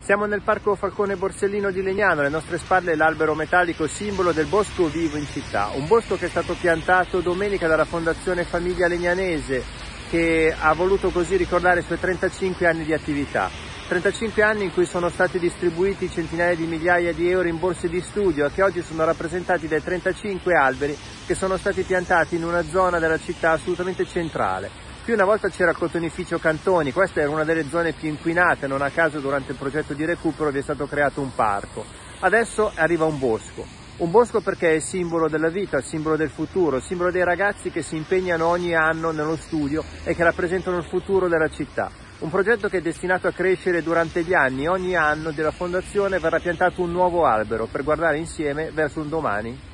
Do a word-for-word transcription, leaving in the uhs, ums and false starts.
Siamo nel Parco Falcone Borsellino di Legnano, alle nostre spalle l'albero metallico simbolo del bosco vivo in città. Un bosco che è stato piantato domenica dalla Fondazione Famiglia Legnanese, che ha voluto così ricordare i suoi trentacinque anni di attività. trentacinque anni in cui sono stati distribuiti centinaia di migliaia di euro in borse di studio e che oggi sono rappresentati dai trentacinque alberi che sono stati piantati in una zona della città assolutamente centrale. Qui una volta c'era il cotonificio Cantoni, questa era una delle zone più inquinate, non a caso durante il progetto di recupero vi è stato creato un parco. Adesso arriva un bosco, un bosco perché è il simbolo della vita, il simbolo del futuro, il simbolo dei ragazzi che si impegnano ogni anno nello studio e che rappresentano il futuro della città. Un progetto che è destinato a crescere durante gli anni, ogni anno della Fondazione verrà piantato un nuovo albero per guardare insieme verso un domani